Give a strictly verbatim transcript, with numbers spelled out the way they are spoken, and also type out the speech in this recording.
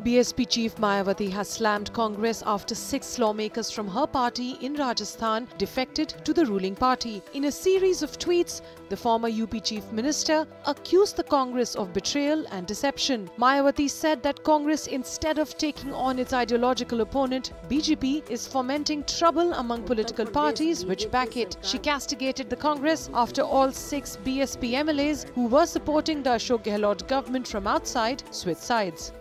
B S P chief Mayawati has slammed Congress after six lawmakers from her party in Rajasthan defected to the ruling party. In a series of tweets, the former U P chief minister accused the Congress of betrayal and deception. Mayawati said that Congress, instead of taking on its ideological opponent, B J P, is fomenting trouble among political parties which back it. She castigated the Congress after all six B S P M L As who were supporting the Ashok Gehlot government from outside switched sides.